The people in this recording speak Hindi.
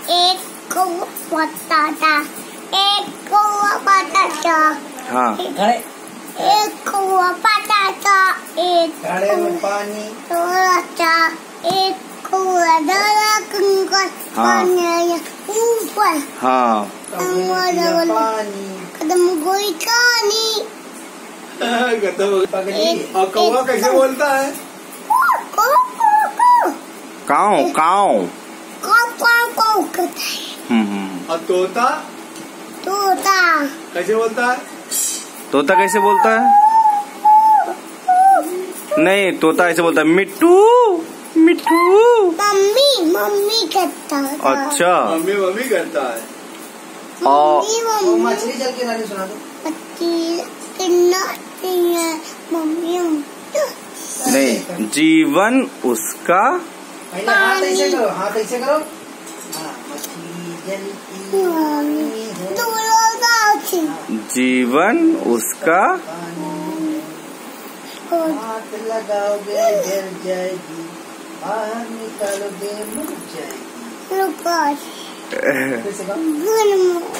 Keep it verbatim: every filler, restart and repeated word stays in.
एक कौवा पता था, एक कौवा पता था। हाँ। एक कौवा पता था, एक घड़े में पानी थोड़ा था, एक कौवा डाला कंकर पानी ऊपर। हाँ। पानी कदम कोई कहानी। और कौवा कैसे बोलता है? काऊ काऊ काऊ काऊ काऊ करता है। हम्म। और तोता तोता कैसे बोलता है? तोता कैसे बोलता है? नहीं, तोता ऐसे बोलता है मिट्टू मिट्टू। मम्मी मम्मी करता है। अच्छा। मम्मी मम्मी करता है। मम्मी मम्मी मछली जल के रानी सुना दो। मम्मी नहीं, जीवन उसका पहले हाथ ऐसे करो, हाथ ऐसे करो। हाँ, मछली जलती है, जीवन उसका हाथ लगाओगे जल जाएगी, बाहर निकालोगे मर जाएगी। रुको। कैसे कहो?